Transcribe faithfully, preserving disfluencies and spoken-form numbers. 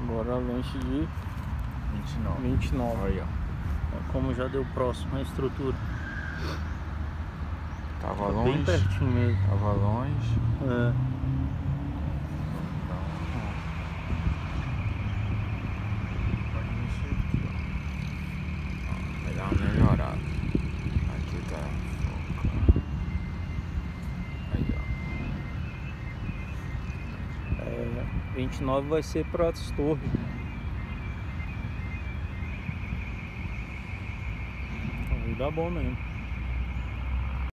Agora lanche de vinte e nove. vinte e nove. Aí, ó. Como já deu próximo a estrutura. Tava Tá longe. bem pertinho mesmo. Tava longe. É. Então, ó. Pode mexer aqui, ó. Ó, vai dar uma melhorada. Aqui tá focando. Aí, ó. É, vinte e nove vai ser para as torres. Aí dá bom mesmo.